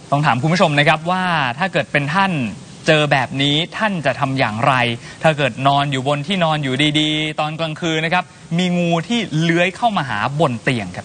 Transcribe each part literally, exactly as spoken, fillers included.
ต้องถามคุณผู้ชมนะครับว่าถ้าเกิดเป็นท่านเจอแบบนี้ท่านจะทำอย่างไรถ้าเกิดนอนอยู่บนที่นอนอยู่ดีๆตอนกลางคืนนะครับมีงูที่เลื้อยเข้ามาหาบนเตียงครับ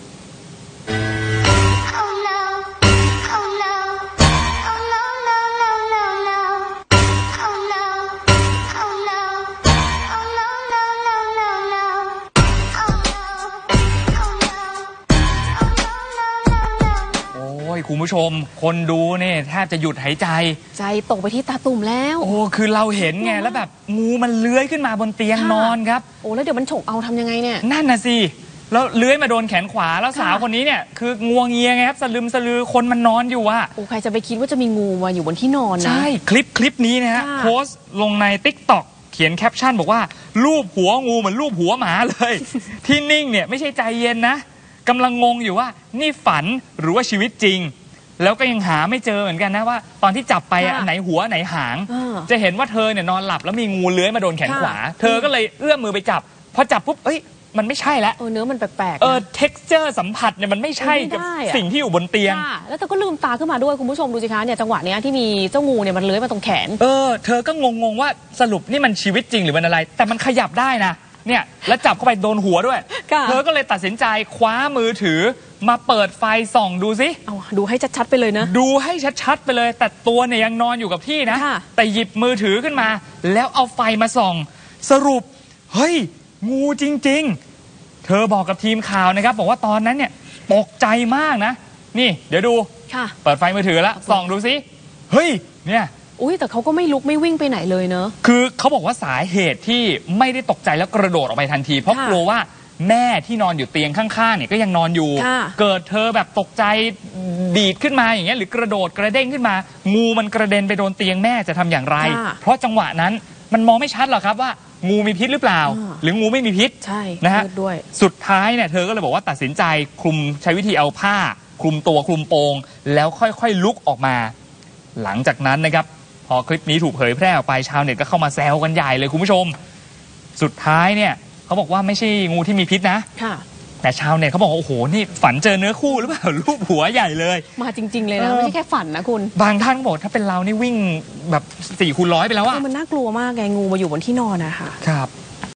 คุณผู้ชมคนดูเนี่ยแทบจะหยุดหายใจใจตกไปที่ตาตุ่มแล้วโอ้คือเราเห็นไงแล้วแบบงูมันเลื้อยขึ้นมาบนเตียงนอนครับโอ้แล้วเดี๋ยวมันฉกเอาทำยังไงเนี่ยนั่นน่ะสิแล้วเลื้อยมาโดนแขนขวาแล้วสาวคนนี้เนี่ยคืองัวเงียไงครับสลืมสลือคนมันนอนอยู่อะโอ้ใครจะไปคิดว่าจะมีงูมาอยู่บนที่นอนนะใช่คลิปคลิปนี้นะฮะโพสต์ลงใน ติ๊กต็อก เขียนแคปชั่นบอกว่ารูปหัวงูเหมือนรูปหัวหมาเลยที่นิ่งเนี่ยไม่ใช่ใจเย็นนะกำลังงงอยู่ว่านี่ฝันหรือว่าชีวิตจริงแล้วก็ยังหาไม่เจอเหมือนกันนะว่าตอนที่จับไปอันไหนหัวไหนหางจะเห็นว่าเธอเนี่ยนอนหลับแล้วมีงูเลื้อยมาโดนแขนขวาเธอก็เลยเอื้อมมือไปจับพอจับปุ๊บเอ้ยมันไม่ใช่แล้วเออเนื้อมันแปลกๆเออ texture สัมผัสเนี่ยมันไม่ใช่กับสิ่งที่อยู่บนเตียงแล้วเธอก็ลืมตาขึ้นมาด้วยคุณผู้ชมดูสิคะเนี่ยจังหวะนี้ที่มีเจ้างูเนี่ยมันเลื้อยมาตรงแขนเออเธอก็งงๆว่าสรุปนี่มันชีวิตจริงหรือมันอะไรแต่มันขยับได้นะเนี่ยแล้วจับเข้าไปโดนหัวด้วยเธอก็เลยตัดสินใจคว้ามือถือมาเปิดไฟส่องดูสิเอาดูให้ชัดๆไปเลยนะดูให้ชัดๆไปเลยแต่ตัวเนี่ยยังนอนอยู่กับที่นะแต่หยิบมือถือขึ้นมาแล้วเอาไฟมาส่องสรุปเฮ้ยงูจริงๆเธอบอกกับทีมข่าวนะครับบอกว่าตอนนั้นเนี่ยตกใจมากนะนี่เดี๋ยวดูเปิดไฟมือถือแล้วส่องดูสิเฮ้ยเนี่ยอุ้ยแต่เขาก็ไม่ลุกไม่วิ่งไปไหนเลยเนอะคือเขาบอกว่าสาเหตุที่ไม่ได้ตกใจแล้วกระโดดออกไปทันทีเพราะกลัวว่าแม่ที่นอนอยู่เตียงข้างๆเนี่ยก็ยังนอนอยู่เกิดเธอแบบตกใจดีดขึ้นมาอย่างเงี้ยหรือกระโดดกระเด้งขึ้นมางูมันกระเด็นไปโดนเตียงแม่จะทำอย่างไรเพราะจังหวะนั้นมันมองไม่ชัดหรอกครับว่างูมีพิษหรือเปล่าหรืองูไม่มีพิษใช่นะฮะด้วยสุดท้ายเนี่ยเธอก็เลยบอกว่าตัดสินใจคลุมใช้วิธีเอาผ้าคลุมตัวคลุมโปงแล้วค่อยๆลุกออกมาหลังจากนั้นนะครับพอคลิปนี้ถูกเผยแพร่ออกไปชาวเน็ตก็เข้ามาแซวกันใหญ่เลยคุณผู้ชมสุดท้ายเนี่ยเขาบอกว่าไม่ใช่งูที่มีพิษนะแต่ชาวเน็ตเขาบอกโอ้โหนี่ฝันเจอเนื้อคู่หรือเปล่ารูปหัวใหญ่เลยมาจริงๆเลยนะไม่ใช่แค่ฝันนะคุณบางท่านบอกถ้าเป็นเรานี่วิ่งแบบสี่คูณร้อยไปแล้วอะมันน่ากลัวมากไงงูมาอยู่บนที่นอนนะคะครับ